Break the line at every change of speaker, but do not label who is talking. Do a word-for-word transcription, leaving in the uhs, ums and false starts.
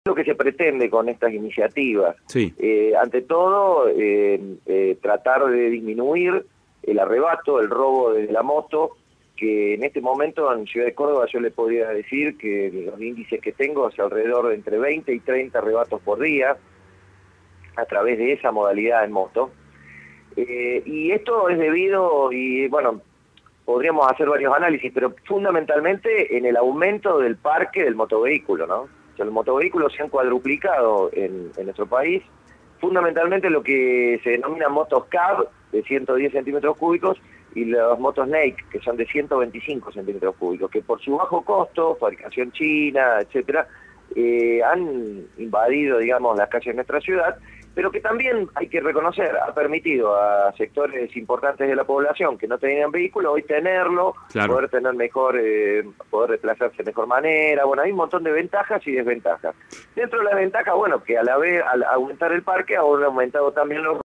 Lo que se pretende con estas iniciativas,
sí.
eh, ante todo, eh, eh, tratar de disminuir el arrebato, el robo de la moto, que en este momento en Ciudad de Córdoba yo le podría decir que los índices que tengo es alrededor de entre veinte y treinta arrebatos por día, a través de esa modalidad en moto. Eh, y esto es debido, y bueno, podríamos hacer varios análisis, pero fundamentalmente en el aumento del parque del motovehículo, ¿no? O sea, los motovehículos se han cuadruplicado en, en nuestro país, fundamentalmente lo que se denomina motos cab de ciento diez centímetros cúbicos y los motos Snake, que son de ciento veinticinco centímetros cúbicos, que por su bajo costo, fabricación china, etcétera, eh, han invadido, digamos, las calles de nuestra ciudad, pero que también hay que reconocer, ha permitido a sectores importantes de la población que no tenían vehículo hoy tenerlo,
Claro.
poder tener mejor, eh, poder desplazarse de mejor manera. Bueno, hay un montón de ventajas y desventajas. Dentro de las ventajas, bueno, que a la vez, al aumentar el parque, han aumentado también los